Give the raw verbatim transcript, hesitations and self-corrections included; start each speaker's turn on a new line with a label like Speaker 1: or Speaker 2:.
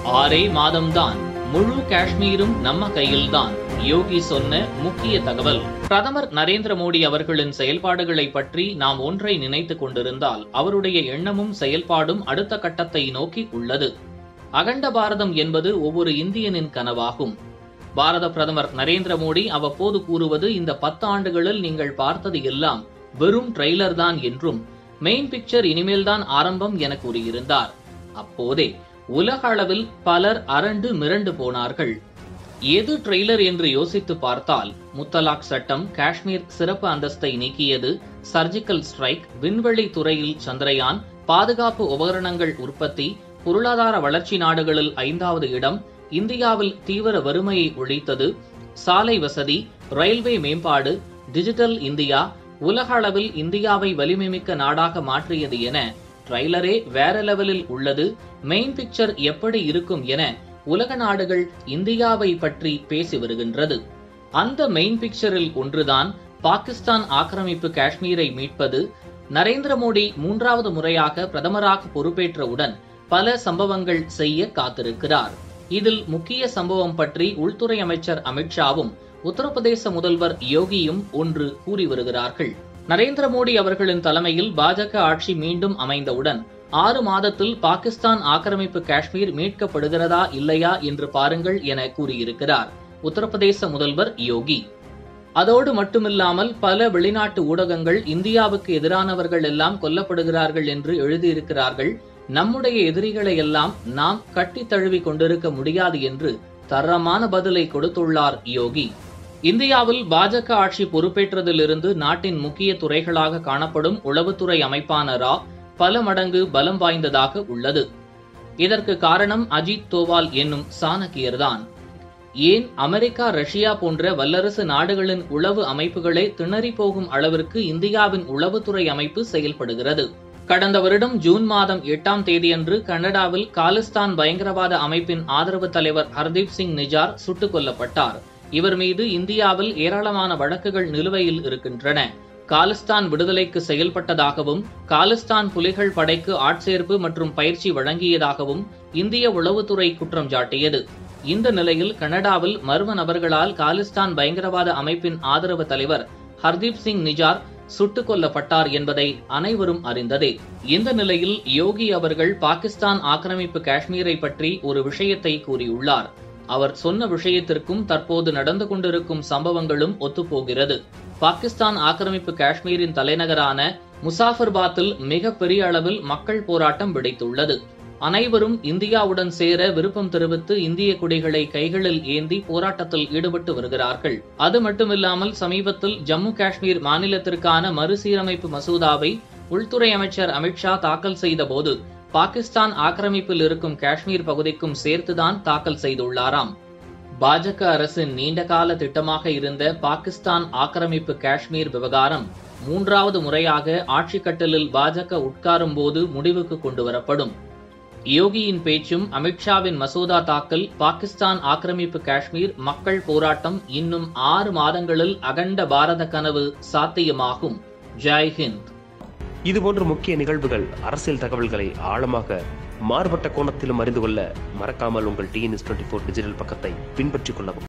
Speaker 1: ஆறே மாதம்தான், முழு காஷ்மீரும் நம்ம கையில்தான். யோகி சொன்ன முக்கிய தகவல். பிரதமர் நரேந்திர மோடி அவர்களின் செயல்பாடுகளை பற்றி நாம் ஒன்றை நினைத்துக் கொண்டிருந்தால் அவருடைய எண்ணமும் செயல்பாடும் அடுத்த கட்டத்தை நோக்கி உள்ளது. அகண்ட பாரதம் என்பது ஒவ்வொரு இந்தியனின் கனவாகும். பாரத பிரதமர் நரேந்திர மோடி அவ்வப்போது கூறுவது, இந்த பத்து ஆண்டுகளில் நீங்கள் பார்த்தது எல்லாம் வெறும் ட்ரெய்லர் தான் என்றும், மெயின் பிக்சர் இனிமேல்தான் ஆரம்பம் என கூறியிருந்தார். அப்போதே உலக அளவில் பலர் அரண்டு மிரண்டு போனார்கள். எது ட்ரெய்லர் என்று யோசித்து பார்த்தால், முத்தலாக் சட்டம், காஷ்மீர் சிறப்பு அந்தஸ்தை நீக்கியது, சர்ஜிக்கல் ஸ்ட்ரைக், விண்வெளி துறையில் சந்திரயான், பாதுகாப்பு உபகரணங்கள் உற்பத்தி, பொருளாதார வளர்ச்சி நாடுகளில் ஐந்தாவது இடம், இந்தியாவில் தீவிர வறுமையை ஒழித்தது, சாலை வசதி, ரயில்வே மேம்பாடு, டிஜிட்டல் இந்தியா, உலக அளவில் இந்தியாவை வலிமைமிக்க நாடாக மாற்றியது என ட்ரெய்லரே வேற லெவலில் உள்ளது. மெயின் பிக்சர் எப்படி இருக்கும் என உலக நாடுகள் இந்தியாவை பற்றி பேசி வருகின்றது. அந்த மெயின் பிக்சரில் ஒன்றுதான் பாகிஸ்தான் ஆக்கிரமிப்பு காஷ்மீரை மீட்பது. நரேந்திர மோடி மூன்றாவது முறையாக பிரதமராக பொறுப்பேற்றவுடன் பல சம்பவங்கள் செய்ய காத்திருக்கிறார். இதில் முக்கிய சம்பவம் பற்றி உள்துறை அமைச்சர் அமித்ஷாவும் உத்தரப்பிரதேச முதல்வர் யோகியும் ஒன்று கூறி வருகிறார்கள். நரேந்திர மோடி அவர்களின் தலைமையில் பாஜக ஆட்சி மீண்டும் அமைந்தவுடன் ஆறு மாதத்தில் பாகிஸ்தான் ஆக்கிரமிப்பு காஷ்மீர் மீட்கப்படுகிறதா இல்லையா என்று பாருங்கள் என கூறியிருக்கிறார் உத்தரப்பிரதேச முதல்வர் யோகி. அதோடு மட்டுமில்லாமல் பல வெளிநாட்டு ஊடகங்கள் இந்தியாவுக்கு எதிரானவர்கள் எல்லாம் கொல்லப்படுகிறார்கள் என்று எழுதியிருக்கிறார்கள். நம்முடைய எதிரிகளை எல்லாம் நாம் கட்டி தழுவி கொண்டிருக்க முடியாது என்று தரமான பதிலை கொடுத்துள்ளார் யோகி. இந்தியாவில் பாஜக ஆட்சி பொறுப்பேற்றதிலிருந்து நாட்டின் முக்கிய துறைகளாக காணப்படும் உளவுத்துறை அமைப்பான ரா பல மடங்கு பலம் வாய்ந்ததாக உள்ளது. இதற்கு காரணம் அஜித் தோவால் என்னும் சாணக்கியர்தான். ஏன் அமெரிக்கா, ரஷ்யா போன்ற வல்லரசு நாடுகளின் உளவு அமைப்புகளே திணறி போகும் அளவிற்கு இந்தியாவின் உளவுத்துறை அமைப்பு செயல்படுகிறது. கடந்த வருடம் ஜூன் மாதம் எட்டாம் தேதியன்று கனடாவில் காலிஸ்தான் பயங்கரவாத அமைப்பின் ஆதரவு தலைவர் ஹர்தீப் சிங் நிஜார் சுட்டுக் கொல்லப்பட்டார். இவர் மீது இந்தியாவில் ஏராளமான வழக்குகள் நிலுவையில் இருக்கின்றன. காலிஸ்தான் விடுதலைக்கு செயல்பட்டதாகவும், காலிஸ்தான் புலிகள் படைக்கு ஆட்சேர்ப்பு மற்றும் பயிற்சி வழங்கியதாகவும் இந்திய உளவுத்துறை குற்றம் சாட்டியது. இந்த நிலையில் கனடாவில் மர்ம நபர்களால் காலிஸ்தான் பயங்கரவாத அமைப்பின் ஆதரவு தலைவர் ஹர்தீப் சிங் நிஜார் சுட்டுக் கொல்லப்பட்டார் என்பதை அனைவரும் அறிந்ததே. இந்த நிலையில் யோகி அவர்கள் பாகிஸ்தான் ஆக்கிரமிப்பு காஷ்மீரை பற்றி ஒரு விஷயத்தை கூறியுள்ளார். அவர் சொன்ன விஷயத்திற்கும் தற்போது நடந்து கொண்டிருக்கும் சம்பவங்களும் ஒத்துப்போகிறது. பாகிஸ்தான் ஆக்கிரமிப்பு காஷ்மீரின் தலைநகரான முசாஃபர்பாத்தில் மிக பெரிய அளவில் மக்கள் போராட்டம் வெடித்துள்ளது. அனைவரும் இந்தியாவுடன் சேர விருப்பம் தெரிவித்து இந்திய கொடிகளை கைகளில் ஏந்தி போராட்டத்தில் ஈடுபட்டு வருகிறார்கள். அது மட்டுமில்லாமல் சமீபத்தில் ஜம்மு காஷ்மீர் மாநிலத்திற்கான மறுசீரமைப்பு மசோதாவை உள்துறை அமைச்சர் அமித்ஷா தாக்கல் செய்தபோது பாகிஸ்தான் ஆக்கிரமிப்பில் இருக்கும் காஷ்மீர் பகுதிக்கும் சேர்த்துதான் தாக்கல் செய்துள்ளாராம். பாஜக அரசின் நீண்டகால திட்டமாக இருந்த பாகிஸ்தான் ஆக்கிரமிப்பு காஷ்மீர் விவகாரம் மூன்றாவது முறையாக ஆட்சி கட்டலில் பாஜக உட்காரும் போது முடிவுக்கு கொண்டு வரப்படும். யோகியின் பேச்சும், அமித்ஷாவின் மசோதா தாக்கல், பாகிஸ்தான் ஆக்கிரமிப்பு காஷ்மீர் மக்கள் போராட்டம், இன்னும் ஆறு மாதங்களில் அகண்ட பாரத கனவு சாத்தியமாகும். ஜெய் ஹிந்த்.
Speaker 2: இதுபோன்ற முக்கிய நிகழ்வுகள், அரசியல் தகவல்களை ஆழமாக மாறுபட்ட கோணத்திலும் அறிந்து கொள்ள மறக்காமல் உங்கள் D N S twenty four digital பக்கத்தை பின்பற்றிக் கொள்ளவும்.